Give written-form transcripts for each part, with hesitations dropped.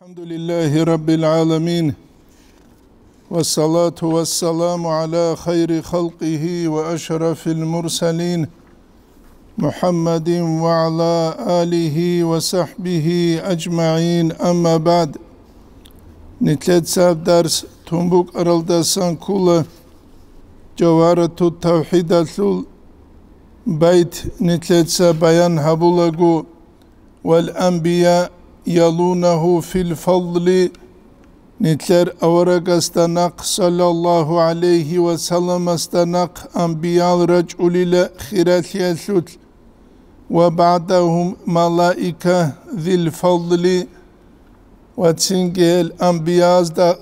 الحمد لله رب العالمين والصلاة والسلام على خير خلقه وأشرف المرسلين محمد وعلى آله وصحبه أجمعين. أما بعد، نتلت ساب درس تنبوك أرلدسان كل جوارة التوحيد الثل بيت نتلت ساب بيان هبولغو والأنبياء يلونه في الفضل نتلر أورق استنق صلى الله عليه وسلم استنق أنبياء رجل لخيرات يسوت وبعدهم ملائكة ذي الفضل وتسنجل أنبياء دا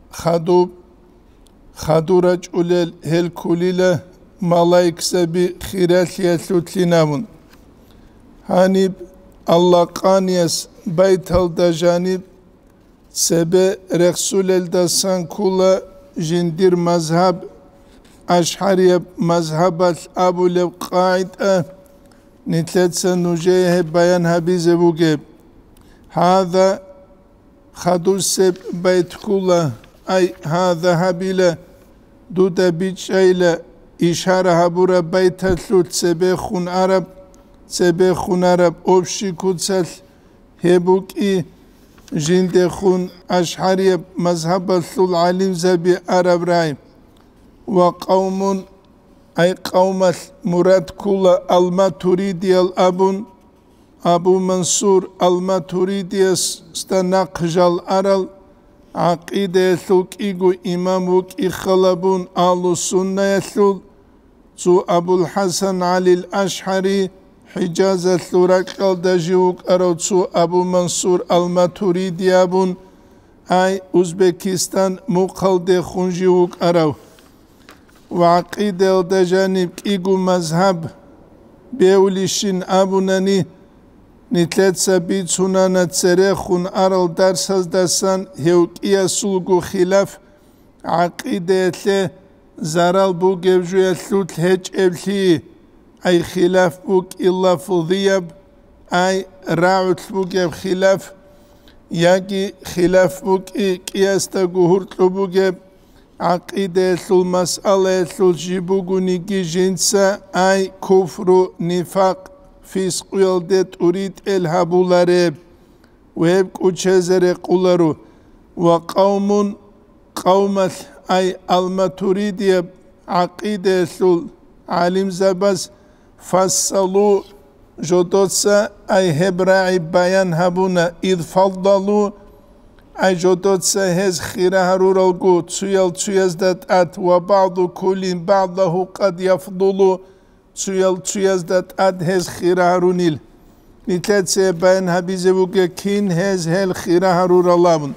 خدو رجل هالكل ملائكة سبي خيرات يسوت لنامون هانب الله قانيس بيت الدجانب سبه رسول الدسان كل جندير مذهب أشحرية مذهب أبو لب قاعد نتلت سنوجيه بيان هبيز بوجب هذا خدو سب بيت كله أي هذا هبيله دودا بيتشايله إشارة هبورا بيت الثلث سبه خون عرب سبه خون عرب أبشي كتسل هبوكي جند خون أشحرية مذهب الثل علم زبي عرب راي وقوم أي قوم مراد كل الماتريدي الأبون أبو منصور الماتريدي استنقجل أرل عقيدة ثلك إيغو إماموك إخلبون آل السنة يثل تو أبو الحسن علي الأشحري حجاز الثورق الدجيوك أروتسو أبو منصور الماتريدي أبون أي أوزبكستان مقلد خنجيوك أرو وعقيدة الدجانب إيغو مذهب بيوليشين أبوناني نتلت سبيت سنانة تسريخون أرل درسز دسان هيوك إياسولغو خلاف عقيدة زرال بو جبجو يثلوت هج إبلي أي خلاف بوك إلا فضيب أي راعت بوك خلاف ياكي خلاف بوك كياستا قهرت بوك عقيدة المسألة الجيبوغو نيجي جنسا أي كفر نفاق فيسق يلدت أريد الهبولارب وهب كوشزر قولارو وقوم قومت أي الماتريدي عقيدة علم زبز فصلوا جدوتسا أي هبراعي بيان هبونا إذ فضلوا أي جدوتسا هز خيره هرورالغو تسيزدت أت وبعض كل بعضه قد يفضلوا تسيزدت أت هز خيره هرونيل نتلت بيان هبيزبوك كين هز هل خيره هرورالابون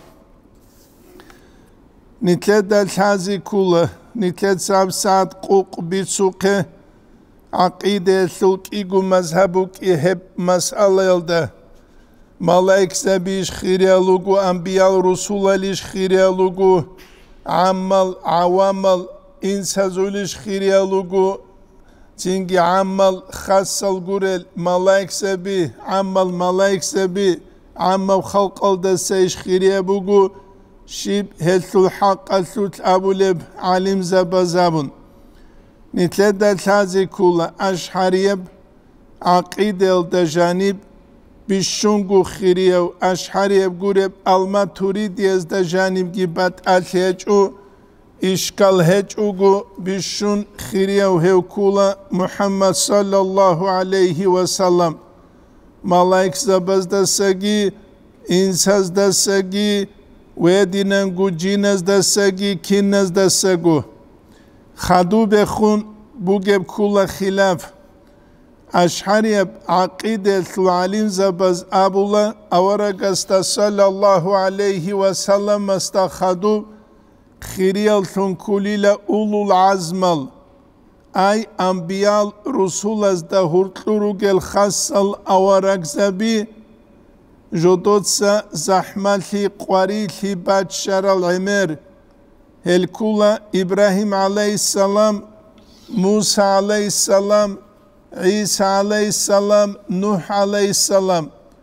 نتلت الحازي كله نتلت ساب ساعد قوق بيتسوقه عقيدة ثلك إيغو مذهبك إهب مسألة يلده ملايك سبيش خيريالوغو أنبياء رسول ليش خيريالوغو عمل عوامل إنسازوليش خيريالوغو تنجي عمل خاصل غورل ملايك سبي عمل ملايك سبي عمل خلق الدسيش خيريابوغو شيب هلثو الحق الثلث أبو لب علم زبازابون نتلد الحازي كولا أشحريب عقيدة الدجانب بشنغو خيريو أشحريب قرب الماتريدي از دجانب جيبات الهجو إشكال هجوغو بشن خيريو هيو كولا محمد صلى الله عليه وسلم ملايك زباز دساقي إنساز دساقي ويديننغو جيناز دساقي كيناز دساقو خدو بخون بوجب كل خلاف أشحريب عقيدة العليم زبز أبولا أورق صلى الله عليه وسلم استخدو خيريال ثنكوليل أولو العزمل أي أنبياء رسول از دهورتلوروغ الخاصل أورق زبي جدودسا زحمتي قواريتي باتشار العمر الكولا إبراهيم عليه السلام موسى عليه السلام عيسى عليه السلام نوح عليه السلام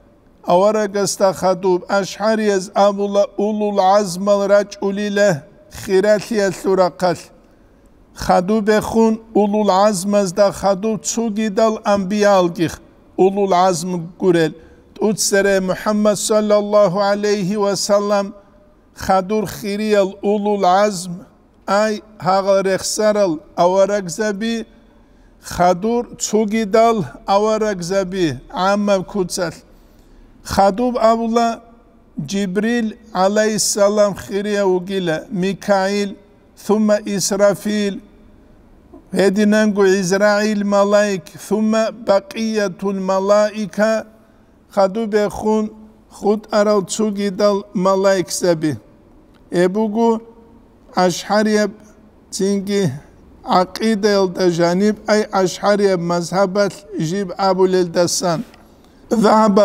أورقستا خدوب أشحريز أبولا أولو العزم الرجل له خيراتي الثرقل خدوب خون أولو العزم ازدا خدوب تسوغي دال أنبياء الجيخ أولو العزم قرل تسر محمد صلى الله عليه وسلم خدور خيريال أولو العزم أي هاغ رخصرل أورق زبي خدور تسوغي دال أورق زبي عام كوتسل خدوب أبولا جبريل عليه السلام خيريا وقيلة ميكائيل ثم إسرافيل هدينانقو إزرائيل ملايك ثم بقية الملائكة خدوب خون خود أراو تسوغي دال ملايك سبي إبوغو أشحريب تنجي عقيدة الجانب أي أشحريب مذهب جيب أبو للدسان ذهب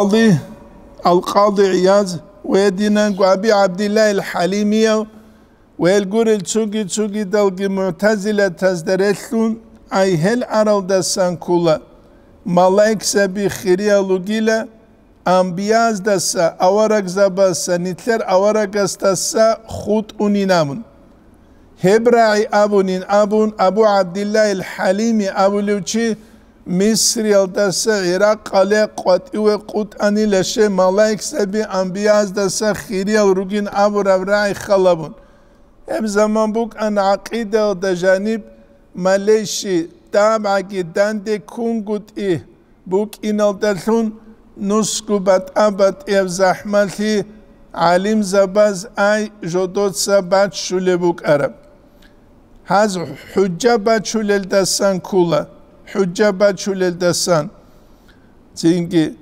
القاضي عياض ويدينانقو أبي عبد الله الحليمية ويلقول تسوغي دالقي معتزلة تزدرثلون أي هل أراو دسان كولا ملايك سبي خيريا لغيلا أنبياز دسا أورق زباسا نتلر أورق استسا خود أنينامون هبراعي أبونين أبو عبد الله الحليمي أبو لوچي مصر يلدسا عراق علي قوتي قوت أني لشي ملايك سبي أنبياز دسا خيريا لغين أبو ربراعي خلبون هم زمان بوك أن عقيدة دا جانب ماليشي تابع جدان دي كونغوت إيه بوك إنال دلون نسكو بات أبات إيه زحمتي علم زباز أي جدود سبات شولي بوك عرب هاز حجة بات شولي الدسان كولا حجة بات شولي الدسان تينجي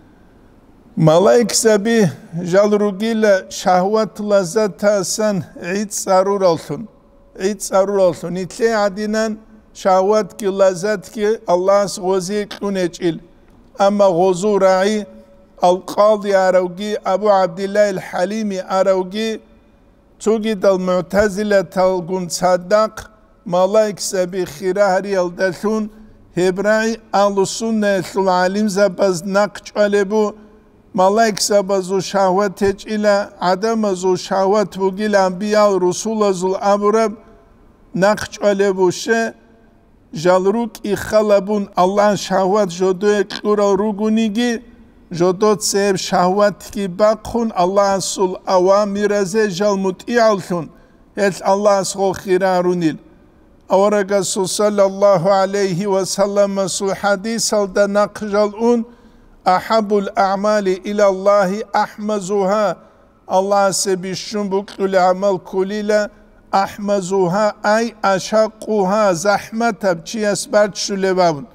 ملايك سبي جال روغيلا شهوات لذات تاسان عيد سارور الثن عيد سارور الثن نتلي عدنان شهوات كي لذات كي الله غوزيك لنجل أما غزو راعي القاضي أروغي أبو عبد الله الحليمي أروغي توجد المعتزلة تلقون صدق ملايك سبي خيرهري الدثون هبراعي أهل السنة العالم زباز نقش علبو ملايك سبازو شهوات إلى عدم زو شهوات بوغيل أنبياء رسول زو الأمرب نقش علبو شه جالروك إخلبون الله شهوات جدوك لورا روغونيگي جدوت سيب شهوات كي باقون الله سول أوامر زي جال متعالثون هل الله سخو خيرارونيل أورغ صلى الله عليه وسلم سو حديث الدا نقجلون أحب الأعمال إلى الله أحمزها الله سبيشن بكل العمل كليلا أحمزها أي أشقها زحمة بشي أسبرت شلبابون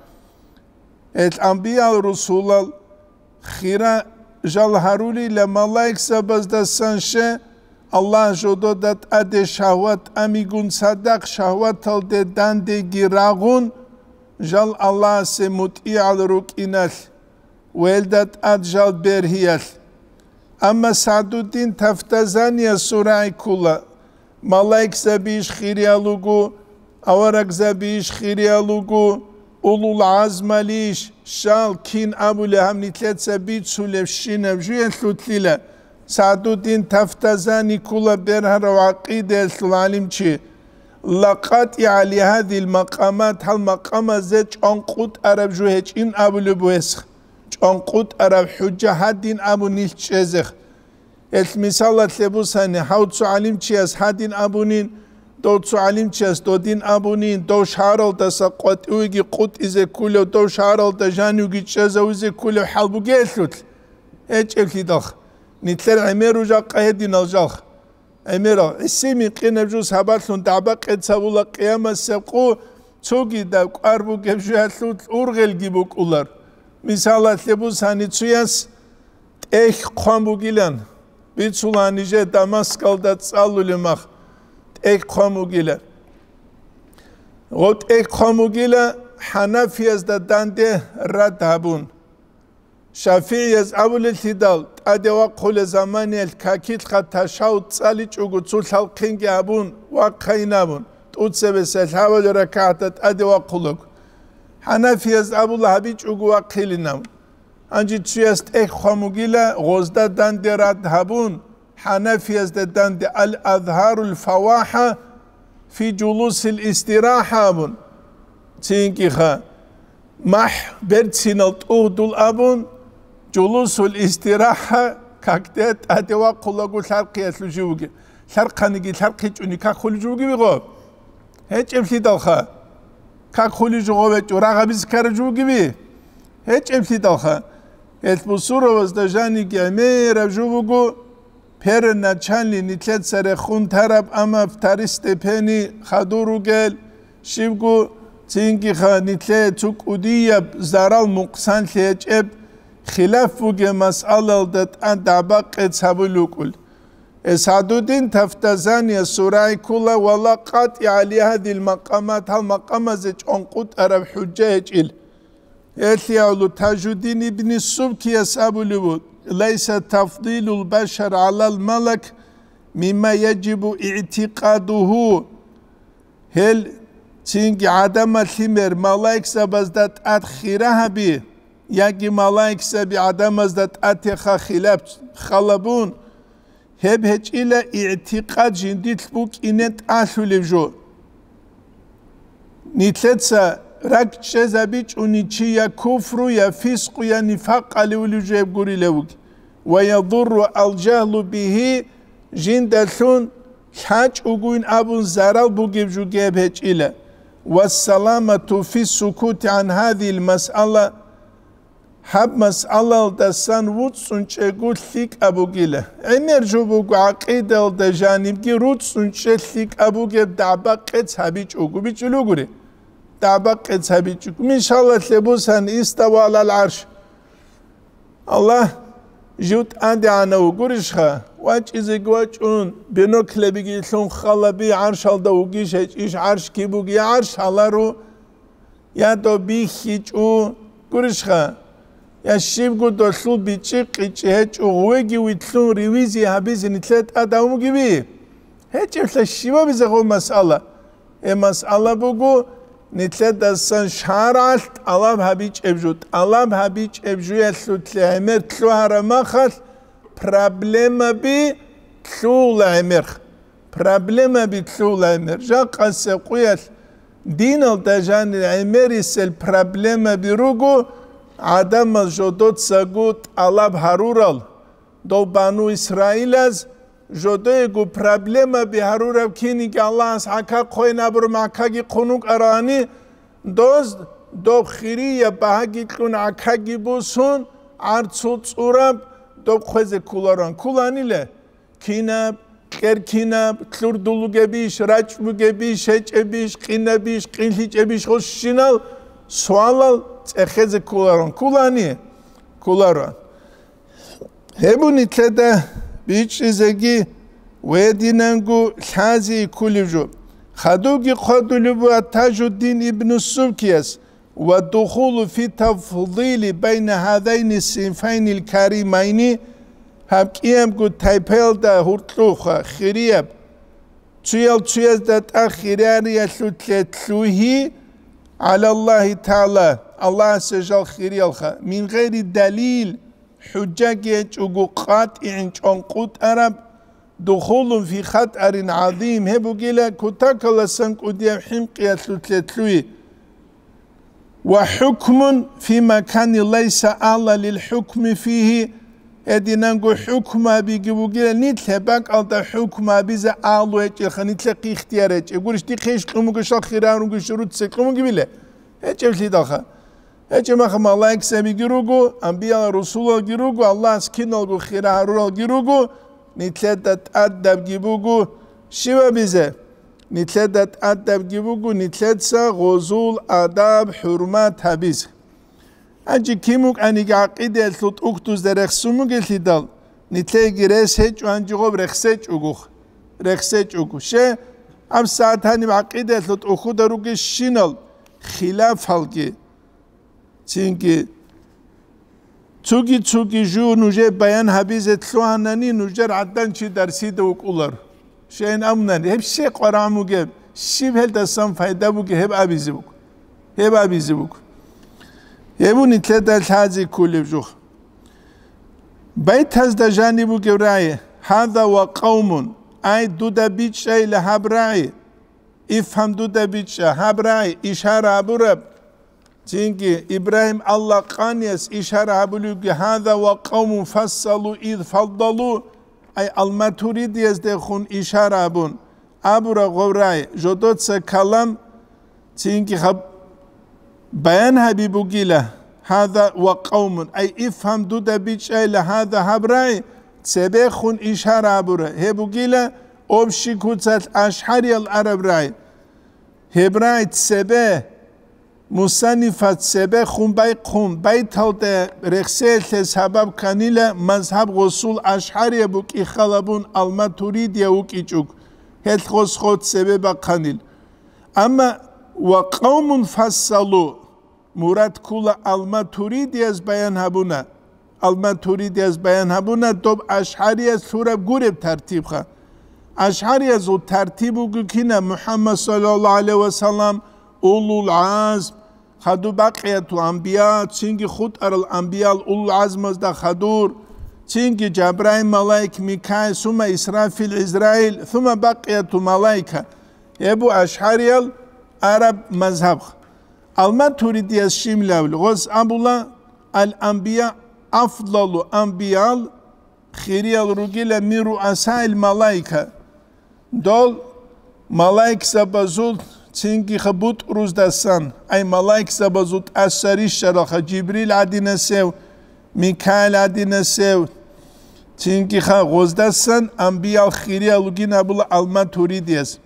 الأنبياء الرسول خيرا جال هارولي لملايك سبز دسانشه الله جدودت أدي شهوات أميقون صدق شهوات الدي داندي جراغون جال الله سمتئي الروك إنال ويلدت أدجال برهيال أما سعد الدين تفتزانيا سورة كلها ملايك زبيش خيريالوغو أورق زبيش خيريالوغو أولو العزم ليش شال كين أبو لهم نتلت زبيت سولف شينب جوين ثلثلة سعد الدين تفتزاني كلها برهر وعقيدة العالم چي لقد على هذه المقامات هالمقامة زيج أنقود أرب جوهج إن أبو لبوهسخ أنقود أرب حجة هدين أبو نيلتشيزخ المثال تلبوساني حوتسو علم چياس هدين أبونين دوتسو علم چياس دودين أبونين دو شارل دسا قوت اويجي قوت إزي كولو دو شارل دا جانيوغي چيزا ويزي كولو حلبو جيثلوت ايج اكي دخ نتلر عميرو جا قهدين الجاخ عميرو اسيمي قينب جوز هباتلون دعبق اتسابولا قيامة سبقو توغي داك أربو جبجو هاتلوت أورغل جيبوك أولار مثال تلبوساني تسوياس ايخ قوامبو جيلان بيتسولانيجي دمسكال دا تسالو لمخ ايك قوموغيلا غوت ايك قوموغيلا حنفي از دا دانده رد هبون شافعي از اول التدال ادي وقل زماني الكاكيت خد تشاو تسالي چوغو تسول حلقينجي هبون وقينابون تقودسي بسال حاول ركعتت ادي وقلوك حنفي از ابو الله بي چوغو وقيلنام انجي تشيست اك خموغيلا غوزدا داندرات هابون حنفيز داند الأظهار الفواحة في جلوس الاستراحة هابون تينكي خا مح برتسين الطودل أبون جلوس الاستراحة كاكتات أدوا قلقو شرقية لجوغي شرقانيكي شرقي جوني كاكولي جوغي بيغو هيج امسي دالخا كاكولي جوغو بيجو راغا بيزكار جوغي بي هيج امسي دالخا البصورة وزدجاني جامير جوغو پیر نچانی نیتلت سر خون طرف اما فتارست پنی خدورو گل شیبگو تینگی خا نیتلت توک ادیب زرال مقصان لیجب خلاف وجه مسئله دت ان دبق تصبلو کل اسعدودین تفتزانی سورای کلا ولا قطع علی هذه المقامات هالمقام زج انقط عرب حجه اجل اتلیالو تاجودین ابن السبکی يسابلو بود ليس تفضيل البشر على الملك مما يجب اعتقاده هل تنجي عدم الثمر ملايك سبزدت أدخيرها بي يجي ملايك سبي عدم ازدت أتخا خلبون هب هج إلى اعتقاد جنديت بوك إنت أشو لفجو نتلتسا رك شزابيج ونيتشي يا كفر يا فسق يا نفاق على ولجيب قولي لوك ويضر الجهل به جندلون حاج أقوين أبو زرال بوجيب جو جيب هج إلى والسلامة في السكوت عن هذه المسألة حب مسألة دسان وطسنش أقول ثيك أبو جيلة عمر جو بوغو عقيدة دجانب جي روطسنش ثيك أبو جيب دعباق هبيج أقو بيج لوغوري دعباق هبيج إن شاء الله تلبوسان استوى على العرش الله جوت عندي أنا وقرشها واج إذا قواجون بنوكل بيجي ثون خلبي عرش الله وقيش إيش عرش كيبوغي عرش الله رو يا دو بيخيج أو قرشها يا شيب قد دخل بيجيك إيش وغوجي ويتلون ريويزي هبيزي نتلت أداوم جبيه هيك مثل الشباب بيزغو مسألة مسألة بقو نتلت دستان شارعت الله بهبيج أبجود الله بهبيج أبجو يسلو تلعمر تلو هرماخل problema bi tlu l'amir problema bi tlu l'amir ja qase qoyal din al dajan l'amir isel problema bi rugo adam jodot sagut alab harural do banu israilaz jodego problema bi harural kini ki allah haka qoyna bur makagi qunuk arani doz do khiriya bahagi kun akagi busun artsut urab دوب خوزه کولاران کولانیله کیناب کرکیناب تلوردولو گبیش راجبو گبیش هچ بیش قینه بیش قین هیچ بیش خوش شینال سوالال تخزه کولاران کولانیه کولاران هبونی تده بیچ زگی ویدیننگو لحازی کولیجو خدوگی خدولو تاج الدين ابن السبكيس والدخول في تفضيل بين هذين الصنفين الكريمين هبكيم قد تايبيل دا هرتلوخا خريب تيال دات أخيران يسلوه على الله تعالى الله سجل خيريالخا من غير دليل حجاج يجوغو قاطع انقود أرب دخول في خطر عظيم هبو جيلا كتاك الله سنك وديام حمق يسلوه وحكم في مكان ليس الله للحكم فيه ادينانغو حكم بيجيبوغي نيتل باك على حكم بيزا الله يجي نيتل اختيارات يقولش دي خيش قومو شال خيران وشروط سقومو جبله اجل لي داخل اجل ما خم الله يكسب جروغو انبياء رسول جروغو الله سكينالغو خيران جروغو نيتل تادب جيبوغو شيوا بيزا نتلدت أدب جيبوغو نتلدسا غزول أدب حرمات هبيز أجي كيموك أنيق عقيدة الثلط أكتوز در رخصوموك الهدال نتلقي رسهج وانجي غوب رخسج أغوخ رخسج أغوخ شه أم ساعت هاني عقيدة الثلط أخو دروغي شينال خلاف هالكي تينكي توغي جو نوجه بيان هبيز اتلوهاناني نوجر عدن چي درسي دوك أولار شين أمناني هب شيء قرامو جب شيء بهل دستان فايدة بوك هب أبيزي بوك هب أبيزي بوك هبو نتلدى الحازي كل بجوخ بيت هذا جانب جراي هذا وقوم أي دودا بيتشاي لهبراي افهم دودا بيتشا هبراي إشارة أبورب تينكي إبراهيم الله قانيس إشارة أبولوك هذا وقوم فصلوا إذ فضلوا أي الماتوريد يزدخون إشارة أبون أبورا غوراي جدود سكلام تينكي خب بيان حبيبو جيلا هذا وقوم أي افهم دودا بيتشاي لهذا هبراي تسبخون إشارة أبورا هبو جيلا أبشي كوتات أشحاري العرب راي هبراي تسبه مصنفات سبه خون باي خون باي تاوده رخصيل سبب كانيلا مذهب غسول أشحاري بوك إخالبون الماتوريد يوك إيجوك هل خوص خود سبب كانيل أما وقوم فصلوا مراد كولا الماتوريد يز بيان هبونا الماتوريد يز بيان هبونا دوب أشحاري سورة غورب ترتيب خا أشحاري زو ترتيبو كينا محمد صلى الله عليه وسلم أولو العزم خدو بقية الأنبياء تشينجي خود الأنبياء أولو العزم دا خدور تشينجي جبرائيل ملايك ميكائيل ثم إسرافيل إسرائيل ثم بقية الملايكة يبو أشحاري العرب مذهب الماتوريدية الشملة غز أبولا الأنبياء أفضل أنبياء خيري الرجل من رؤساء الملايكة دول ملايك سبزول تينكي خبوت روز دستان أي ملايك سبزوت أسريش شرخ جبريل عدي نسيو ميكائيل عدي نسيو تينكي خا غوز دستان أنبياء الخيرية لغين أبولا الماتوريديس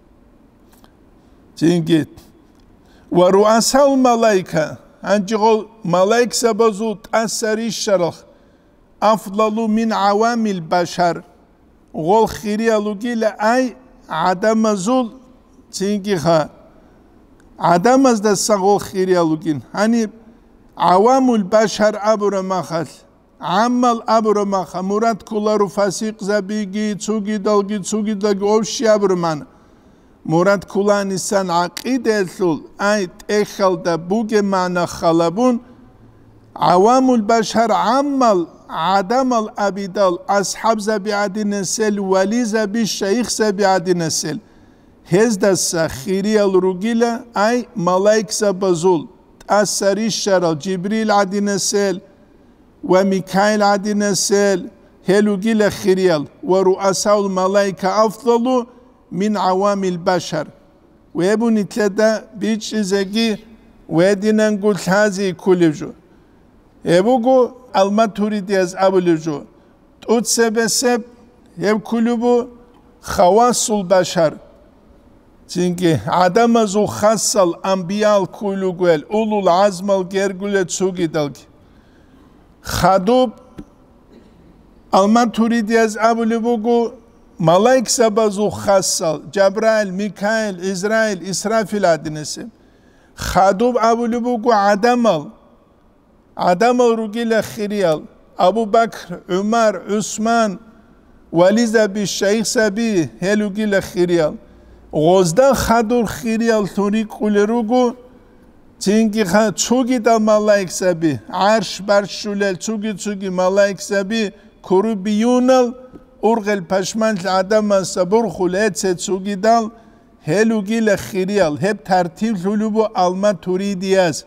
تينكي ورؤساء الملايكة أنجغل ملايك سبزوت أسريش شرخ أفضل من عوام البشر غول خيرية لغين أي عدم زول تينكي خا عدم از دستان غول خيرية لغين هاني عوام البشر أبورا مخل عمل أبورا مخل مراد كولارو فاسق زبيگي تسوگي دلگي اوشي أبورا من مراد كولان إنسان عقيدة الثول أي تأخل دا بوغي معنى خلبون عوام البشر عمل عدم الأبدال أصحاب زبي عدي نسل ولي زبي شيخ زبي عدي نسل هزدسا خيري الرجيلة أي ملايك سبزول تأثري الشرال جبريل عدي نسل وميكائيل عدي نسل هلوجيلة خيريال ورؤساء الملايكة أفضل من عوام البشر ويبو نتلدا بيتش زكي ودينا نقول هذه كل جو يبوغو الماتوريديز أبولجو تود سبب يب كلبو خواص البشر تينكي عدم زو خاص الأنبياء كلوغوال أولو العزم الجرغولة تسوغي دلغي خدوب الماتوريديز أبولجو ملايك سبزو خاص جبرائيل ميكائيل إسرائيل إسرافيل عدنسم خدوب أبولجو عدم الرجل خيريال أبو بكر عمر عثمان ولي زبي الشيخ زبي هلوجيل خيريال غزدا خدور خيريال توري كولروغو تينكي خا تشوغي دا ملايك زبي عرش برشولل تشوغي ملايك زبي كروبيونال أورغل پشمن العدم صبر خلات تشوغي دال هلوجيل خيريال هب ترتيب لولوبو الماتوريديز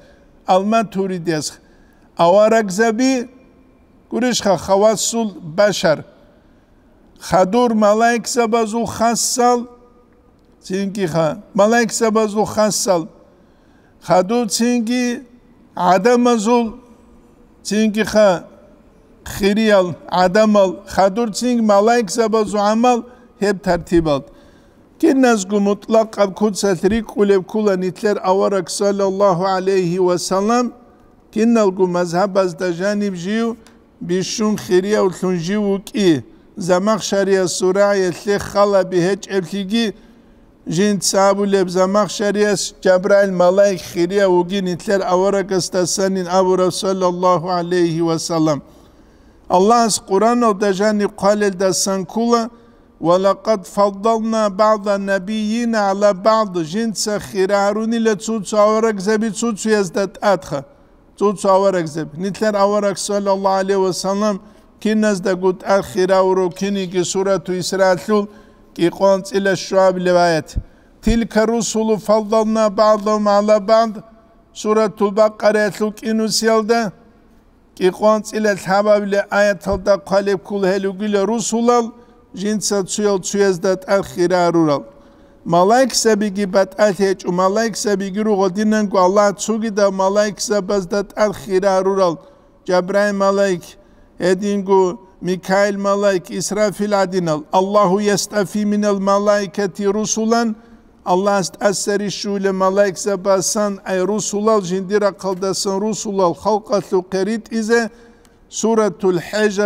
أوارق زبي قريش خواص البشر خدور ملايك سبزو خاصل تينكي خا ملايك سبزو خاصل خدور تينكي عدم زول تينكي خا خيريال عدم خدور تينك ملايك سبزو عمل هب ترتيبات كنازغو مطلق أبكود ستريك ولب كولا نتلر أوارق صلى الله عليه وسلم كنالغو مذهب از دا جانب جيو بيشون خيريا وثون جيو كي زماخ شريا سورة يتلي خلا بهج ابتلقي جين تسابو لب زماخ شريا جبرائيل ملايك خيريا وقي نتلر أورك استسانين أبو رسول الله عليه وسلم الله از قرآن و دا جانب قال دا سنكولا ولقد فضلنا بعض النبيين على بعض جين تسخيراروني لتسوت أورك زبي تسوت يزداد أدخل تود أورك زب نتلر أورك صلى الله عليه وسلم كنز دا قد الخيراورو كنيكي سورة إسرائيل كي قوانت إلى الشعب لوايات تلك الرسل فضلنا بعضهم على بعض سورة البقرة كينو سيالدا كي قوانت إلى الحباب لآيات هلدا قالب كل هلوغي رسول جنسة تسويل تسويزدات الخيراورو ملايك سبيجي بات أتيج وملايك سبيجي رو دينن الله تسوغي دا ملايك سبزدات الخيراورو جبرائيل ملايك ادينغو ميكائيل ملايك إسرافيل عدينال الله يستفي من الملائكة رسولا الله استأثر الشولة ملايك سباسان أي رسولا جندير قلدسان رسولا الخلق قريت إذا سورة الحج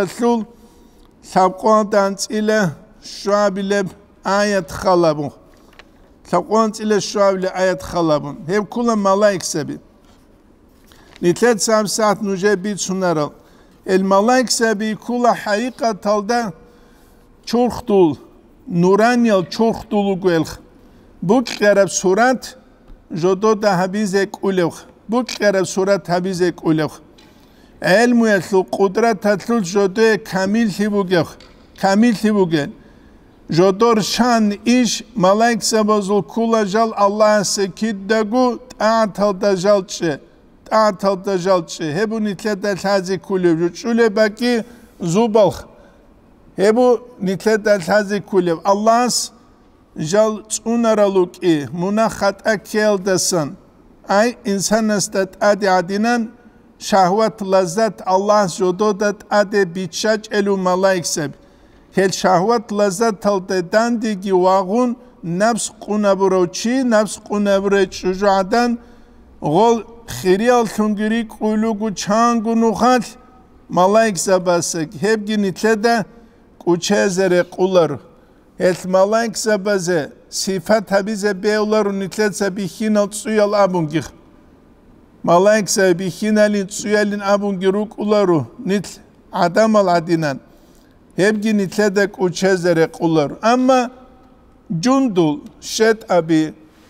ثابقون دانت إلى الشعب لب آية خلابون ثابقون إلى الشعب لآية خلابون هيب كل ملايك سبي نتلت ساعات نجيب سنرال الملايك سبي كل حقيقة تلدا چورختول نورانيال چورختولو گويلخ بوك قرب صورت جدو دا حبيزك اولوخ بوك قرب صورت حبيزك اولوخ علم يتلو قدرت تتلو جدو كامل ثبوگخ كامل ثبوگن جدور شان إيش ملايك سبزول كل جال الله سكيد داگو تعتل دا جال چه تعتل دا جال چه هبو نتلت الحازي كولو شولي باكي زوبالخ هبو نتلت الحازي كولو الله جال تونرالوك مناخت اكيل دسن اي انسان استت ادي عدينان شهوت لذت الله جدودت ادي بيتشاج الو ملايك سب هل شهوت لذت تلددن ديگي واغون نفس قنبروچي نفس قنبروچ جوعدن غول خيريال تنگري قولوگو چانگو نوخال ملايك سباسك هبگي نتلده قوچهزره قولر هل ملايك سبازه صفات حبيزه بيولر نتلد سبيخينال تسويال ابونگيخ ملايك سبيخينالين تسويالين ابونگي روك اولارو نتل عدم العدينان هبگي نتلده قوچهزره قولر اما جندول شد ابي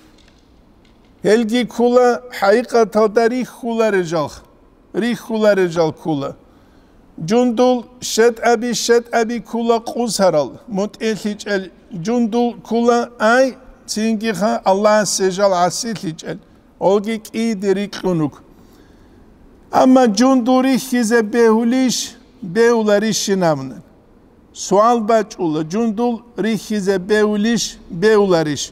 هلگي كولا حقيقة تاريخ كولا رجال ريخ كولا رجال كولا جندول شد أبي كولا قوسرال متأليج جندول كولا أي تينجيها الله سجال عسيليج أولجيك إيدريك لونك أما جندوري خيزة بهوليش بهولاريش نامن سؤال بچولا جندول ريخيزة بهوليش بهولاريش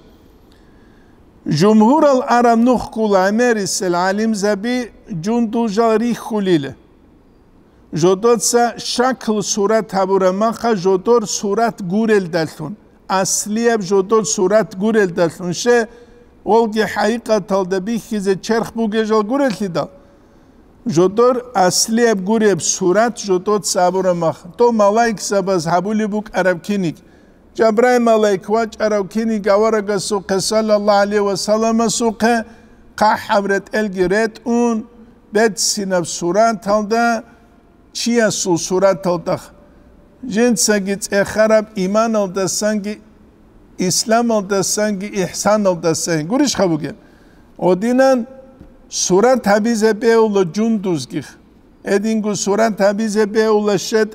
جمهور العرب نخكول عمارس العالم زبي جندو جاري خليله جدود سا شكل صورت هبورا مخا جدور صورت گورل دلتون اصلی اب جدور صورت گورل دلتون شه ولگی حقیقت تلدبی خیزه چرخ بوگه جل گورل تیدا جدور اصلی اب گوری اب صورت جدود سابورا مخا تو ملايك سباز حبولی بوك عرب كينيك جبرائيل ملايك واج عرب كينيك اورغا سوق صلى الله عليه وسلم سوق قا حبرت الگرت اون بد سينب صورت تلده چیه سو صورت تلدخ جنسا گیت اخراب ایمان الدستانگی اسلام الدستانگی احسان الدستانگی گوریش خبوگه او دینن صورت حبیزه به اولا جندوزگیخ ادینگو صورت حبیزه به اولا شد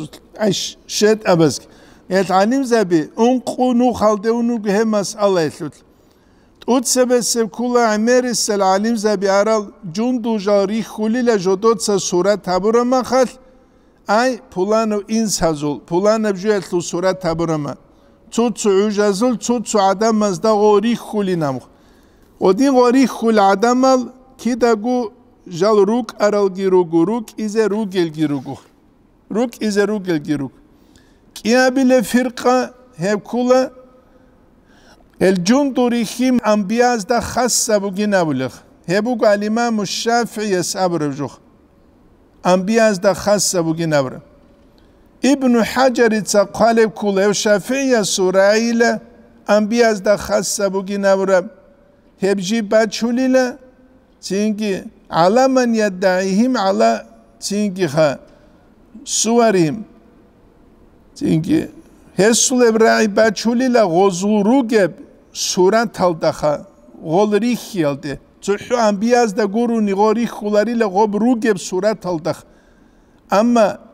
ابزگ یتعلیم زبی اون قونو خالده اونو گه مسئله اتلوت اوت سبب کلا عمرس العلیم زبی عرال جندو جاری خولی لجدود سا صورت تبورا ما خل ای پولانو اینس هزول پولان بجویتلو صورت تبورا ما توت سو عجزول توت سو عدم مزدا غوری خولی نمخ و دین غوری خول عدمال کی دگو جال روک ارال گیروگو روک ایزه روگل گیروگو روک ایزه روگل گیروگ کیا بله فرقه هب کلا الجندو ريخيم أنبياز دا خاصة بوغي نابلغ هبوغ الإمام الشافعي يسابر بجوخ أنبياز دا خاصة بوغي نابر ابن حجر يتقالب كله الشافعي سورائيل أنبياز دا خاصة بوغي نابر هبجي باتشولي لا تينكي على من يدعيهم على تينكي خا سوارهم تينكي هسول ابراهي باتشولي لا غزوروغب صورت تلدخه غول ريخ يلده تحو انبياز دا گورو نغوري خولاري لا غوب روغب صورت تلدخ اما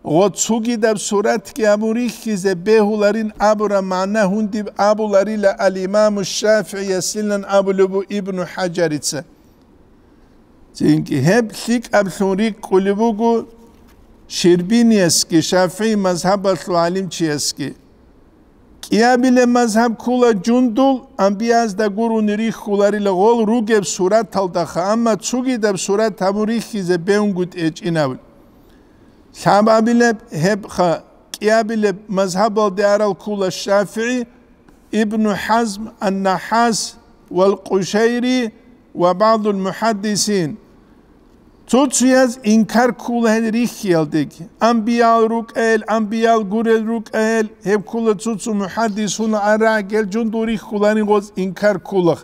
غوتسوگی دب صورت که ابوری خیزه بهولارین ابورا معنی هندیب ابولاری لالامام الشافعی سلن ابولبو ابن حجریتسه çünkü hep lik absuri kulübügü şirbini eski Şafii mazhabı alim eski. Kiya bile mazhab kula cundul ambiyaz da guru nirih kulari le gol rugeb surat taldaha ama tsugi da surat taburi khize beungut ecinavel. Şaba bile hep kha kiya bile mazhab al diaral kula Şafii İbn Hazm an-Nahas vel Qushayri ve bazı muhaddisin Tutsuyaz inkar kula henrih yaldik. Ambiyal ruk el, ambiyal gurel ruk el. Hep kula tutsu muhaddisun ara gel cundurih kulani goz inkar kula.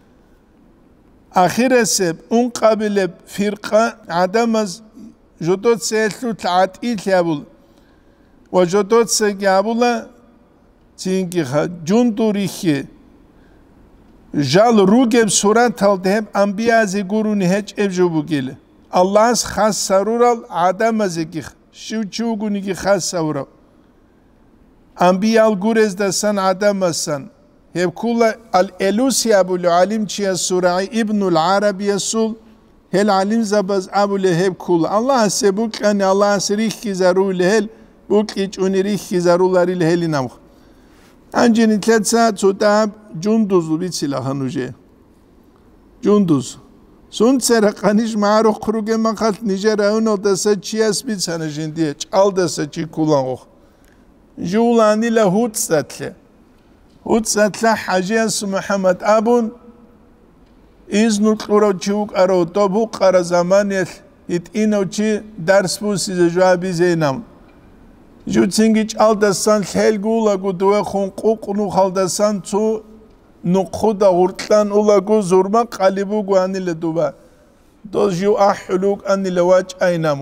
Ahirese un kabile firqa adamaz jodot seltu ta'atil yabul. Ve jodot se yabula çünkü cundurih jal rugeb surat aldı hep ambiyazi guruni hiç evjobu gele. Allah's khas sarural adam azeki şuçuguni ki khas sarural ambiyal gurez da san adam asan hep kula al elusi abul alim çiya surai ibnul arabi sul hel alim zabaz abul hep kula Allah sebuk yani Allah sirih ki zarul hel buk iç unirih ki zarular il helinam anjeni tletsa tutab cunduz bir silahın uje cunduz Sun seraqanish ma'ruf khuruge maqat Nigeria uno dasa chias bit sanajin diye çal dasa chi kulan Julani la hutsatle Hajiyas Muhammed Abun İznul qura çuk aro tobu qara zamaniyet it inochi ders bu size jawabi zeynam Jutsingi çal dasan helgula guduwe khun quqnu khaldasan tu Nukhuda urtlan ulagu zurma qalibu guanile duba. Doz yu ahuluk anile wach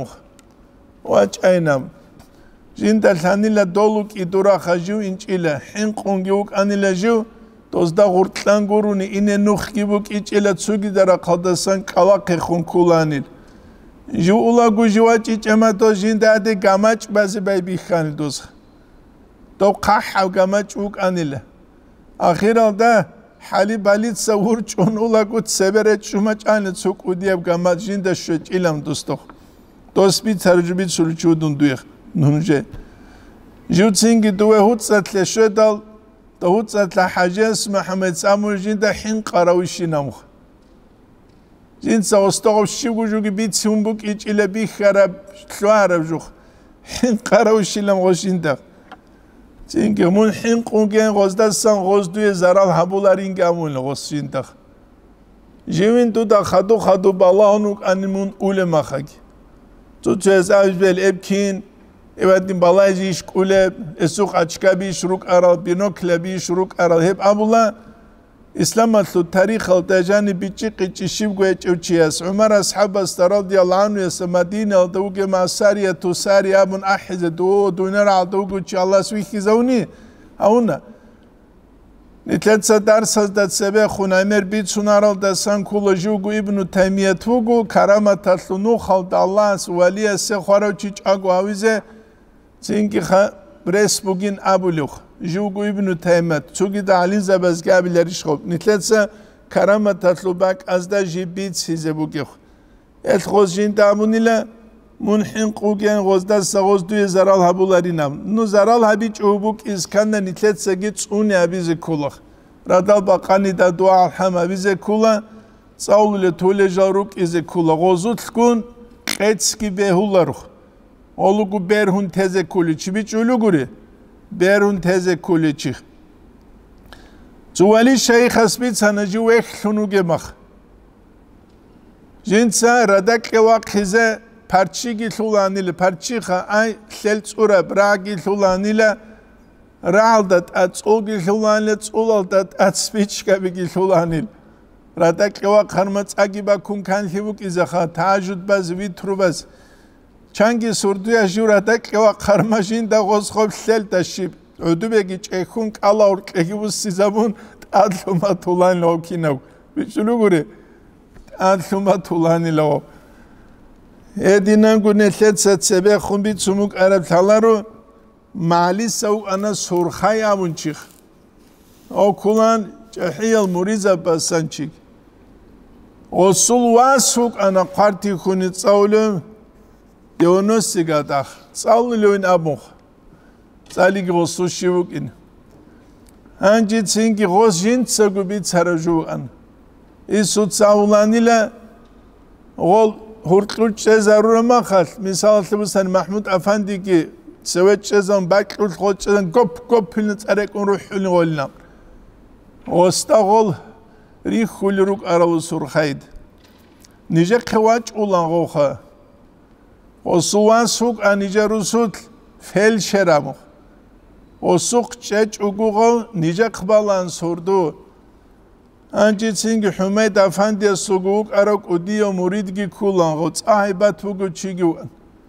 aynam. Jinda thanila doluk idura khaju inchila. Hinqungiuk anile ju. Doz da urtlan guruni ine nukhgibuk inchila tsugi dara qadasan qalaqi khun kulanil. Ju ulagu juwach ichama doz jinda ade gamach bazi bay bikhanil doz. Do qahav gamach uk anile. Ahiralda hali balit savur çon ulagut seberet şumaç aynı çok udiyab gamat jinda şöç ilam dostok. Dost bir tercübit sürüçudun duyak nunce. Jutsingi duve hutsatle şödal da hutsatle Haciyas Muhammed Samur jinda hin qarawişinamuk. Jinsa ostogov şigujugi bit sumbuk iç ile bir kharab şuarabjuk. Hin qarawişinam goşinda. Çünkü mun hin qungen gozdasan gozduye zaral habularin gamun gozsindak. Jemin tu da khadu balahunuk animun ulema khag. Tu tezavbel ebkin evadim balajı iş kule esuk açka bir şuruk aral binokle bir şuruk aral hep abula İslamatlu tarih altacani biçi qıçışib goç uçiyas Umar ashabas radiyallahu anhu ya Medine aldığı masariye tu sariya bun ahize du dunar aldığı goç Allah suiki zavni hauna nitletsa darsaz da sebe khunamer bit sunaral da san kulajugu ibn Teymiyet vugu karamatlu nu khalda Allah waliya se kharaçiç agwavize çünkü bres bugün abuluh Jugu ibn Teymiyet çünkü de alin zabazgabiler işob nitletsa karamatlu bak azda jibit size bugün et khozjin damunila munhin qugen gozda sagoz duye zaral habularinam nu zaral habiç ubuk iskanda nitletsa git uni abize kullah radal baqani da dua hama bize kullah saulule tole jaruk ize kullah gozutkun qetski behularux olugu berhun teze kuli çibiç uluguri berhun teze kuli çix Zuvali şeyh hasbit sanacı vekhlunu gemak jinsa radak evaqize parçı githulanile parçı kha ay seltsura bragi thulanile raldat atsul githulanile tsulaldat atspichka bi githulanil radak evaq harmats agiba kun kan hivuk izaha tajud baz vitrubaz Çangi surduya juradak evaq harmajin da gozkhob sel tashib udubegi çekhun qala urqegibus sizabun adluma tulan lokinav bichulu gure adluma tulanilo ედინანგუ ნელეცად სებე ხუმბი ცუმუკ არაბ თალარო მალისაუ ანა სურხაი ამუნჩიხ ოქულან ჭეჰიალ მურიზა ბასანჩიკ ოსულ ვასუკ ანა ყვარტი ხუნი წაულე დეონოსი გადახ წავლილოინ ამუხ წალიგი ოსუშიუკინ ანჯი ცინგი ღოსჟინცაგუ ბიცარაჟუან ისუ წავლანილა ol hurtluç cezarurama xal misallıbısan Mahmud Efendi ki sevet cezan bakul xoçdan gop pilni çarekun ruhulni golna ostagol rihul ruk aralı surxayd nice kıvaç ulan goxa osuvan suk anice rusut fel şeramu osuk çeç uguğu nice kıbalan sordu Anci çünkü Hümeyd Efendi'ye soğuk arak udiyo muridgi kullanğı sahibat bugu çigiwan.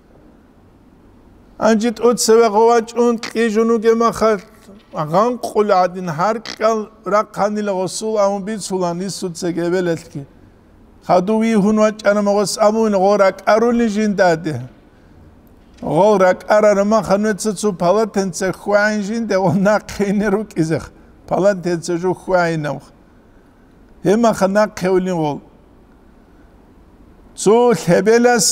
Anci ot seve qovaç un qijunu gemaxal ağan quladin har qal raqanil rasul am bit sulani sutse gebeletki. Xaduwi hunwaç anamagos amun qorak aruli jindade. Qorak ararama xanwetse zu palatense khwain jinde ona qineruk izakh. Palatense ju khwainam. Hema xanak qewlin ol. Zu lebelas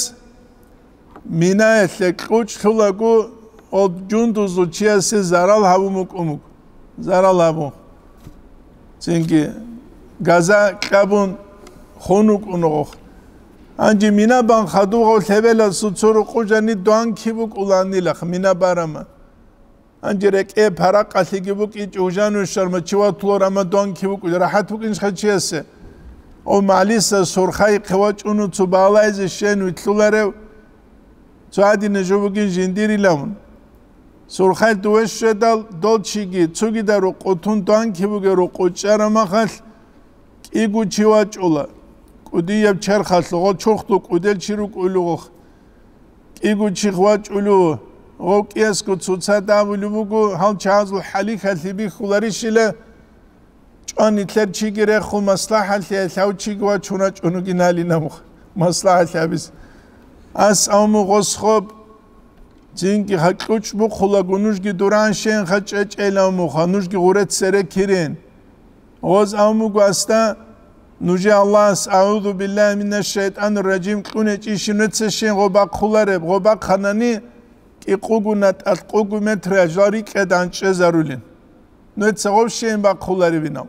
mina etlekuç xulagu o cunduzu çiyasi zaral havumuk umuk. Zaral havum. Çünkü gaza qabun xonuk unuq. Anci mina ban xadu o lebelas su çuru qujani doğan kibuk ulanilaq mina barama. Ancak para qasi gibuk iç ujan uşarma çivatlor ama don kibuk rahat buk inş xachiyase o malisa surxay qıvaç unu tubalayz şen utlulare tuadine jobugin jindirilamun surxay dueşedal dolçigi tsugi da ruqutun don kibuk ruquçarama xal igu çivaç ola udiyab çarxaslı o çoxtuk udel çiruk uluq igu çivaç ulu Okiyasko tsutsada bulubugu hal çazul halik halibi xularişile çanitler çigire xu maslahat lav çigwa çunaç onu ginalina maslahat labis as amu gosxob çünkü hakuç bu xulagunuş gi duran şen xaçeç elamu xanuş gi guret sere kirin oz amu gasta nuji Allah a'udhu billahi mineşşeytanirracim kuneç işinetse şen goba xulare goba xanani iqugunat alqugumetra jari qedan cezarulin net sağov şeyin baqulari binam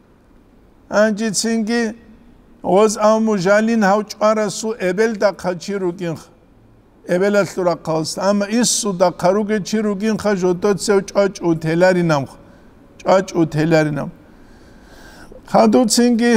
anci çünkü oz amu jalin havç arasu ebel da qaçirugin ebel asura qalsa ama issu da qaruge çirugin xajotot sevç aç utelarinam aç utelarinam xadu çünkü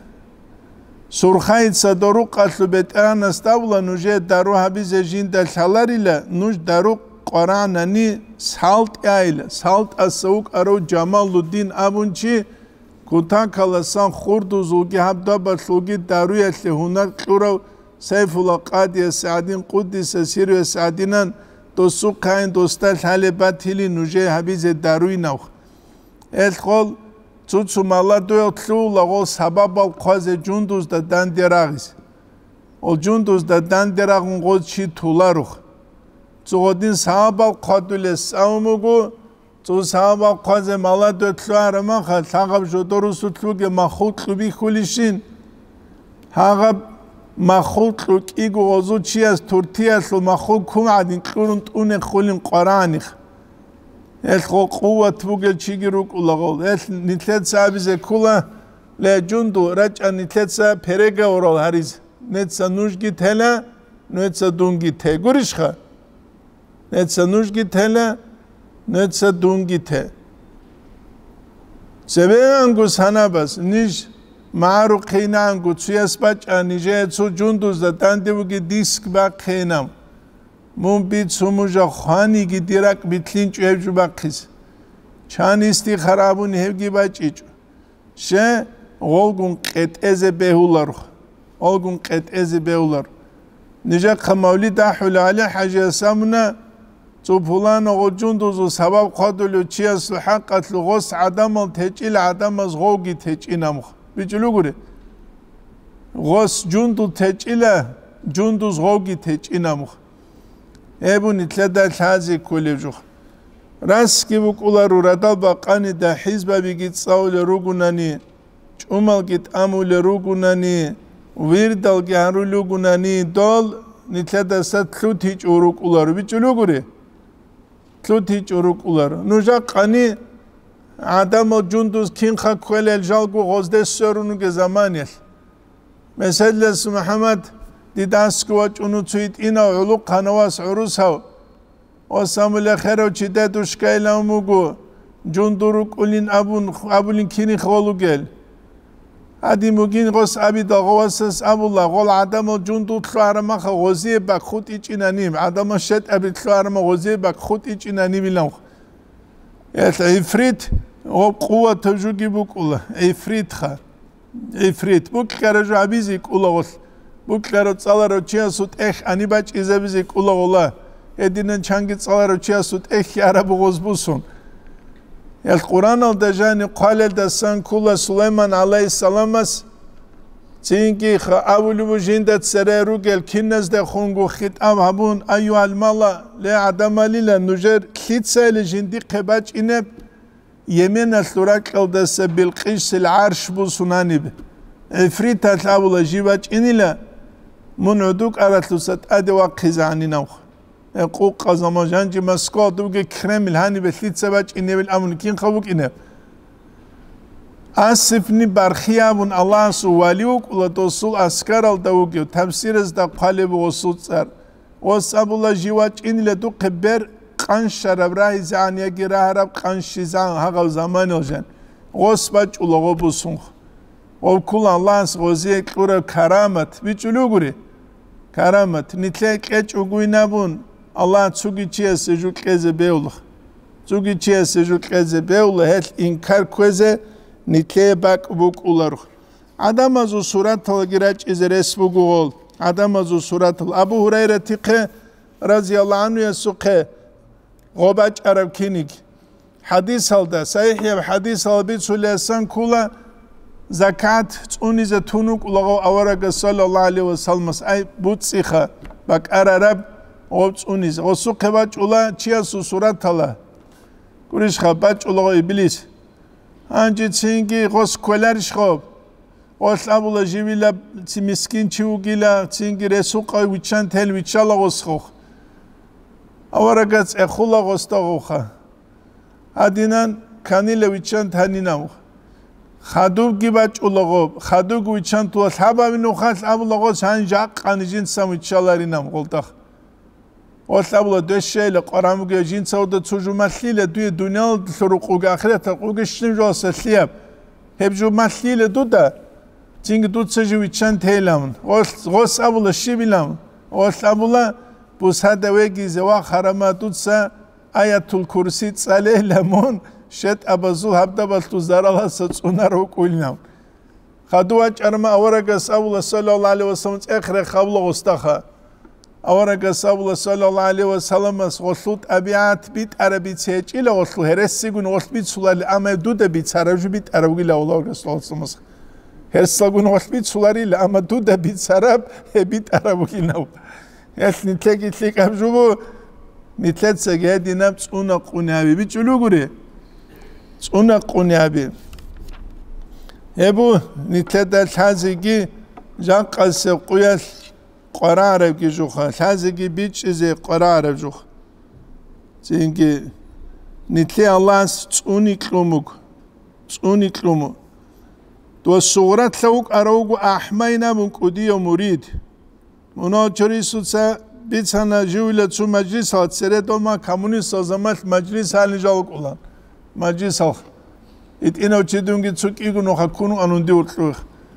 surxayt sadoru qatlu betan astavla nuje daru habize jinda salarile nuj daru qaranani salt aile salt asuk aro Jamaluddin abunchi kutan kalasan khurdu zugi habda baslugi daru yasle hunar qura Seyfullah Qadiye Saadin Quddis Sirve Saadinan dosu kain dostal halebatili nuje habize daru inav el qol Tutsumala doyotlu lago sababal qaze cunduz da danderagis. O cunduz da danderagın qoçi tularux. Tugodin sababal qadule saumugu tu sababal qaze mala doyotlu arama xal taqab jodorusutlu ge maxutlu bi xulishin. Haqab maxutlu igu ozu chias turtiaslu maxut kumadin qurun une xulin qaranix. El quwwat bugel chigiruk ulagol el nitletsa bize kula le jundu raca nitletsa perega orol hariz netsa nujgi tela netsa dungi te gurishkha netsa nujgi tela netsa dungi te sebeangu sanabas nish maru qinangu tsuyasbach anije tsu jundu zatandebugi disk ba qinam Mumbit sumuja khani gi dirak bitlinç evju baqis çanisti xarabun hevgi baçiç she olgun qeteze behular olgun qeteze behular nice qamavli dahul ali haja samna tupulan ogujunduzu sabab qadulu chiyas haqqatlu gos adamal teçil adamaz gogi teçinam biçulu gure gos jundu teçile جندوز غوغي تجينامخ ابو نتلدا الحازي كوليجوخ راس كيبوك أولارو ردال باقاني دا حزبا بيجيت صاول روغوناني چومال جيت أمول روغوناني ويردال جهارو لوغوناني دول نتلدا سات تلوتيج أوروك أولارو بيجلوغوري تلوتيج أوروك أولارو نوجا قاني عدم جندوز كين خاكوال الجالغو غزده سرونو زمانيل مثلا محمد ديداسكو وچونو تسويت إنا علو قنواس عروسهاو وسامل خيرو چيدادوش كايلاموغو جندورو قولين أبولين كيني خولو گل هادي موگين غوس أبي دا غواسس أبولا غول عدم جندو تلوارما غوزي باك خود إيچ إنانيم عدم شد أبي تلوارما غوزي باك خود إيچ إنانيم لنخ عفريت وقوة تجوجي بوك الله عفريت خا عفريت بوك كارجو عبيزيك الله غل بوك كارو تصالارو چيا سوت اخ اني باچ إزابيزيك الله والله ادينن چانگي تصالارو چيا سوت اخ يارا بغوز بوسون القرآن الدجاني قال دسان كولا سليمان عليه السلام تينكي خا أولو بجيندت سريرو قل كنز ده خونغو خيط هبون أيها المالا لا عدم للا نجر خيط سايل جندي قباج إنب يمين الثراك الدس بالقيس العرش بوسناني به عفريت الأولا جيباج إنلا منعدوك أرتلو ست أدي واقز عني نوخ قوق قزما جانجي مسكوت دوغي كريمل هاني بخيط سباج إنب الأمن كين خبوك إنب أسفني برخيابون الله سواليوك ولا توصل أسكار الدوغيو تفسير دا قالب وصول سر وصاب الله جواج إن لدو قبر قنش شرب راي زعان يجي رهرب قنش زعان هغو زمان وجن وصباج أولغو بسونخ وكل الله سغوزيك قرى كرامت بيجلو قري كرامت نتلاك اج اقوي نابون الله تسوغي چيه سجو كيزي بيولخ تسوغي چيه سجو كيزي بيولخ هل إنكار كوزي نتلي باك بوك أولارخ عدم ازو سورات الگراج ازرس بوغول عدم ازو سورات أبو هريرة تقه رضي الله عنه يسوقه غوباج عرب كينيك حديث هلدا صحيح حديث هلبيت سلسان كولا زكاة تونيزة تونوك لغو أورق صلى الله عليه وسلم أي بوتسيخة باك عرب غوب تونيزة وسوقه باج أولا چياسو سورات الله قريش باج أولغو إبليس أنجي تسينجي غوس كولارش خوب غوس أبولا جيبيلا مسكين چيوغيلا تسينجي رسوقا ويچان تل ويچالا غوس خوخ أورغاز أخولا غوس تغوخا أدينان كانيلا ويچان تانيناوخ خادوب جيباج أولغوب خادوب ويچان توال حابا منو خاص أبولا غوس هان جاق قانجين سام ويچالا رينام غولتاخ والله دوشي لقرامو جين سودا تسوجو مثليله دوي دنيا الفروق آخرت القوق شنو سلياب هبجو مثليله دودا تينغ دو تسجو ويچان تيلامن غوس ابولا شيبيلام غوس ابولا بوس هذا ويجي زوا خرما دوتسا آية الكرسي تصالح لمون شت أبزول هبدا بلتو زارالها ستسونارو كولنام خدواج أرما أورغس أبولا صلى الله عليه وسلم آخر خبلا غستخا أورق صلى الله عليه وسلم غسلت أبيات بيت عربي تيج إلى غسل هرسيقون غسل بيت سلالي أما دودة بيت سرج بيت عربي لا والله صلى الله عليه وسلم هرسيقون غسل بيت سلالي لا أما دودة بيت سرب بيت عربي نو يسني تلاقي أبجوبو نتلات سجادي نبت أنا قنابي بيجلو قري أنا قنابي يبو نتلات الحازقي جان قاسي قياس قرار بجوخا لازقي بيج زي قرار بجوخ زينكي نتلي الله توني كلومك توني كلومو تو الصورات لوك أروق أحمينا من كودي مريد منا جريسو سا بيتنا جولة تو مجلس هات سرد ما كموني سازمات مجلس هالي جالك الله مجلس هال إنه تدونجي تسوك إيجو نخكونو أنوندي وطلوخ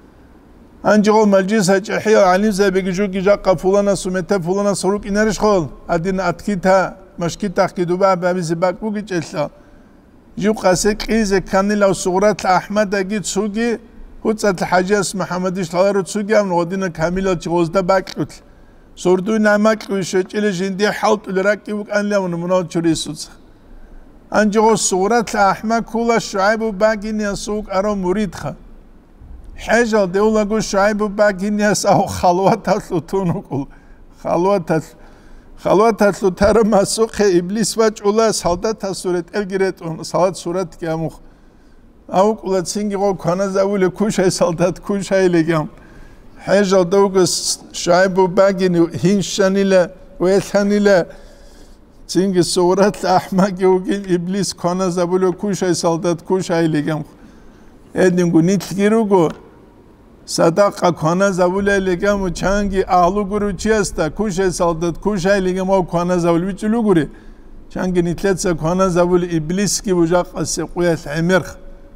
أنجو مجلس هجحيا عليم زي بيجو جا قفولنا سمته فلنا سروق إنرش خال أدين أتكيتها مشكيتها كدوبا بابي باك بوجي جلسا جو قاسك إيزه كان لو صورات أحمد أجيد سوقي هوتسات الحاجة محمدش لارو سوقي من غدينا كاملة جوزدا باك صوردو نامك وشج إلى جندي حلط لراكي وك أن لا ونمنال شريسوس أنجو صورات أحمد كل الشعب باقي نسوق أرو مريد خا حاجة دولة قو شعيب باقينياس أو خلوات لطونو خلوات لطارما سوق إبليس واج أولا سالدات سورة الجريت سالات سورة كاموخ أو كلا تسينجي غو كنا زاول كوشاي سالدات كوشاي لجام حاجة دوغ شعيب باقيني هينشانيلا ويثانيلا تسينجي سورة أحمق يوجين إبليس كنا زاول كوشاي سالدات كوشاي لجام ادنگو نیتگیروگو صداقه کنه زبوله لگم و چنگی آلو گرو چی است کوشه سالدت کوشه لگم او کنه زبول بیچلو گوری چنگی نیتلت سه کنه زبول ابلیس کی بجاق سقویت امرخ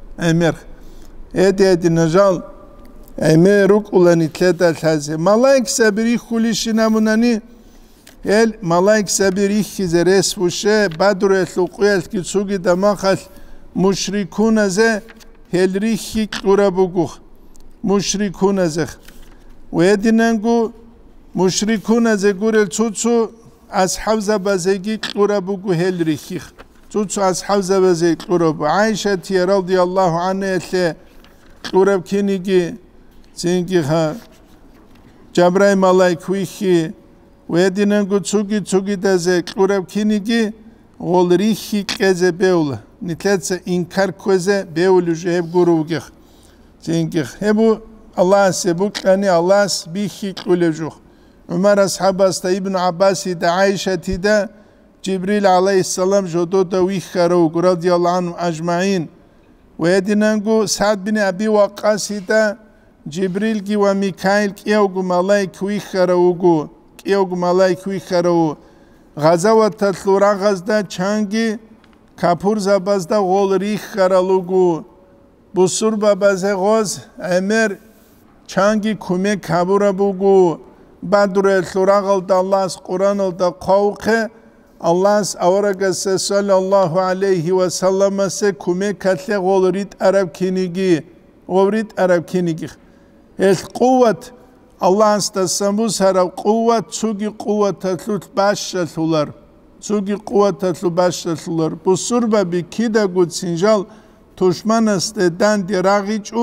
ادی نجال امرک اولا نیتلت الحزه ملاک سبری خولیشی نمونانی el malaik sabiri khizeres fushe badru luqyat ki tsugi damakhal mushrikun ze helri khik urabugu mushrikun ze wedinangu mushrikun ze gurel tsutsu ashab zabazegi urabugu helri khik tsutsu ashab zabazegi urabu Aisha radhiyallahu anha le urab kinigi zingi ha Jabray malaik wihi ويدينغو تسوغي دازه قرب كينيغي غولريخي كزه بيول نيتلتس انكار كوزه بيول جيب غروغ زينغ هبو الله سبوك اني الله بيخي قولجو عمر اصحاب ابن عباس دا عائشه دا جبريل عليه السلام جودو دا ويخرو رضي الله عنهم اجمعين ويدينغو سعد بن ابي وقاص دا جبريل كي وميكائيل كيوغو ملائك ويخروغو يوغ ملايك ويخرو غزوات تلورا غزدا چانگي كاپور زبازدا غول ريخ خرالوگو بسور بابازه غوز امر چانگي كومي كابورا بوگو بدر تلورا غلد الله قرآن دا قوقه الله اورغس صلى الله عليه وسلم سه كومي كتل غول ريت عرب كينيگي غوريت عرب كينيگي القوة Allah istasambu sara quvvat tsugi quvvatatlu başlatlar tsugi quvvatatlu başlatlar bu surba bi kida gutsinjal toshmanastedan diragichu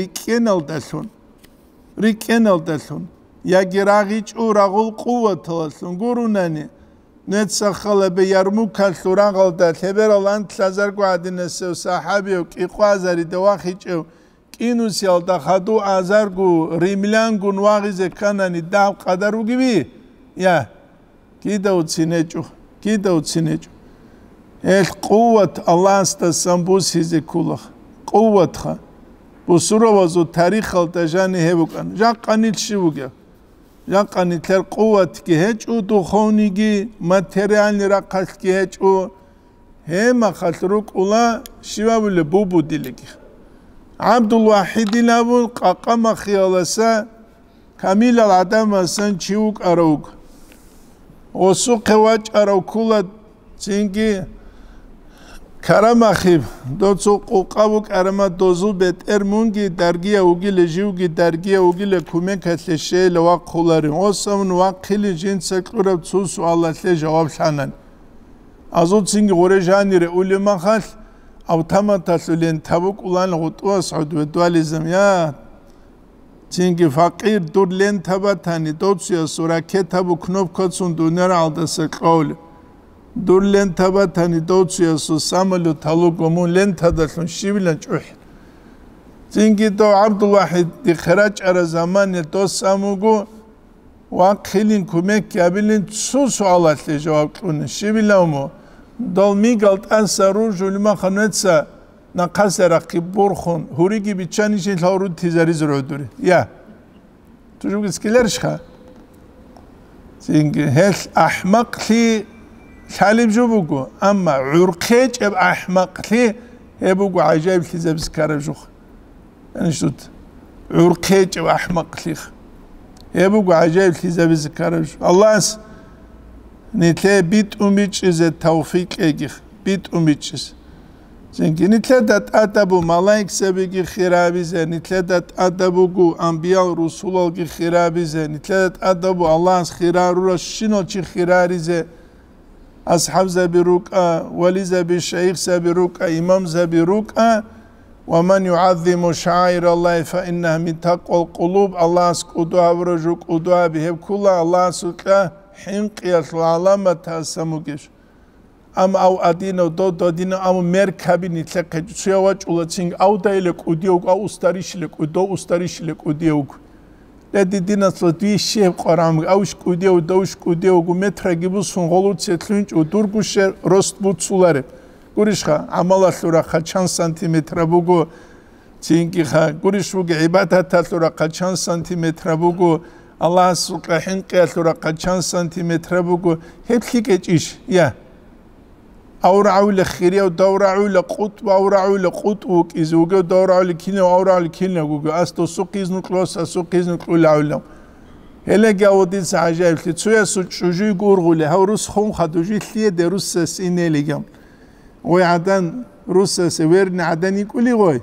rikenal dalun ya giragichu ragul quvvatalun gurunani netsakhala be yarmukal suragal da teberolan tlazar guadines sahabi iqazari dawaxichu إنوس يالدا خدو أزارغو ريملان غنواغيز كاناني داو قدرو جبي يا كده وتسينجو القوة الله استسامبوس هذي كله قوتها بسورة وزو تاريخ التجاني هبوكان جاقانيت شبوكا جاقانيت القوة كهجو دخونيجي ماتريال رقص كهجو هما خلروك أولا شباب بوبو ديلكي عبد الواحد لابو قاقم خيالسا كامل العدم سن تشوك اروك وسوق واج اروكولا تشينجي كرم اخيب دوتسو قوقابوك ارما دوزو بيت ارمونجي درگيا اوگي لجيوگي درگيا اوگي لكومن كتلشي لواقولاري اوسمن واقيلي جنس قرب تسوس الله له جواب شانن ازو تشينجي غورجاني علما خال أو تمتلين تبوك ولان غطوة سعود ودواليزم يا تينجي فقير دور لين تبتاني دوتسيا سورا كتابو كنوب كتسون دونير عالدس قول دور لين تبتاني دوتسيا سو ساملو تلو قمون لين تدلون شيبلن جوح تينجي دو عبد الواحد دي خراج على زمان دو ساموغو واقخيلين كوميك يابلين سوسو الله لي جواب كون شيبلن دال میگالت انسارو جلما خنوتسا نقص رقیب برخون هوریگی بیچانیشی لارو تیزاری زرودوری یا تو جو گسکیلرش خا زینگ هل احمق لی حالیم جو بگو اما عرقیج اب احمق لی هی بگو عجایب لی زبز کارب جو یعنی شد عرقیج اب احمق لی هی بگو عجایب لی زبز کارب جو الله اس نتلا بيت أميتشز التوفيق إجيخ بيت أميتشز زين نتلا دات أدبو ملاك سبيجي خرابيزة نتلا دات أدبو جو أنبياء رسول الله خرابيزة نتلا دات أدبو الله خرارو شنو تشي خراريزة أصحاب زبيروك ولي زبي الشيخ زبيروك إمام زبيروك ومن يعظم شعائر الله فإنها من تقوى القلوب الله سكودها ورجوك ودها بهب كلها الله سكا حنق يسلالما تاسموكش أم أو أدينو دو دينو أم مركبي نتلقى سيواج أولتسين أو دايلك وديوك أو أستريشلك ودو أستريشلك وديوك لدي دينا تلدي الشيب قرامك أوش كوديو دوش كوديو متر جيبوسون غلط ستلينج ودورغوش روست بوتسولاري قريشخا عملا ثورا خشان سنتيمتر بوغو تينكي خا قريش بوغ عبادة ثورا خشان سنتيمتر بوغو الله سوكا حنقيا ثورا خشان سنتيمتر بوغو هبليك إيش يا أورعو لخيريا ودورعو لقطب أورعو لقطب إزوجو دورعو لكينو أورعو لكينو جوجو أستو سوقيز نكلوس سوقيز نكلو لعولم هلا جاودين سعجائب تسويا سوتشوجي غورغولي هاوروس خون خدوجي ثليه دروس سينه لجام ويعدن روس سويرني عدن يقولي غوي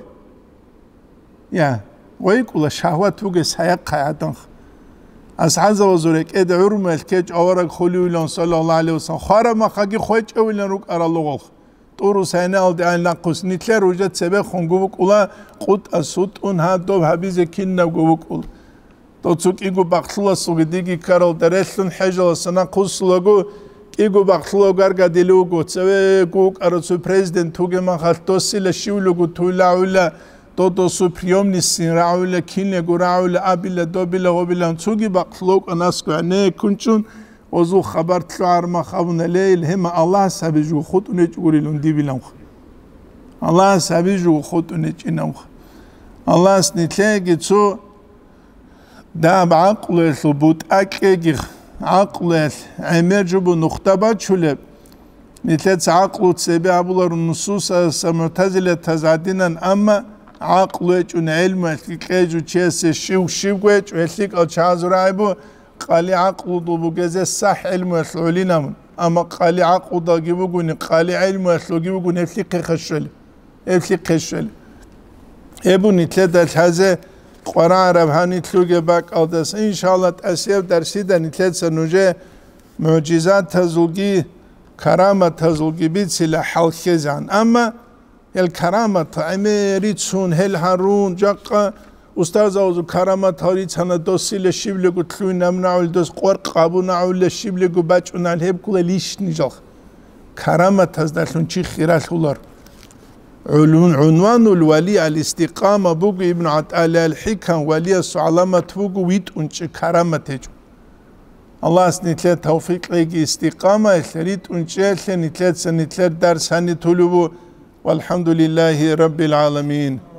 يا ويقول شهوات وجه سياق عدن أسعد وزورك ادعور ملكج أورك خليولان صلى الله عليه وسلم خارم خاجي خويج أولن روك أرى الله طور سنة ألدي نقص نتلر وجد سبب خنجوك ولا قط أسود أن هادو هبيز كنا جوك ولا توتسوك إيجو بقتلا سوغديجي كارل درسلن حجل سنة قص لجو إيجو بقتلا جرجا دلوجو سبب جوك أرسو بريزيدنت توجي ما خلتوسي لشيولوجو تولا ولا todo su priomnisin raule kinle guraule abile dobile gobilan tsugi baqlok anasku ane kunchun ozu khabar tlar ma khavna leil hema Allah sabiju khutune churilun dibilan Allah sabiju khutune chinam Allah snitlegi tsu da baqle thubut akegi aqle emerjubu nuqtaba chule nitlet aqlu tsebi abularun nusus samutazile tazadinan amma عقلك ونعلمك كيجو تشيس شيو شيوك ويليك أو تشازرايبو قالي عقل ضبو جزء صح علم يسلولينا من أما قالي عقل ضاجبوجون قالي علم يسلوجبوجون يفلق خشل يفلق خشل يبوني تلاد هذا قرآن ربحاني تلوج باك أو دس إن شاء الله تأسيب درسيدا نتلاد سنوجه معجزات تزوجي كرامة تزوجي بيتسلا حال خزان أما الكرامة عمري تسون هل هارون جاقا أستاذ أوزو كرامة هاري تانا دوسي لشيبلغو تلوين نمنعو لدوس قورق قابونعو لشيبلغو باچونا الهب كولا ليش نجاق كرامة تزدالون چي خيرات هولار عنوان الولي الاستقامة بوغو ابن عطالة الحكم ولي السعلامة بوغو ويت انچي كرامة تجو الله سنتلات توفيق لغي استقامة الثريت انچي نتلات سنتلات درس هاني تولوبو والحمد لله رب العالمين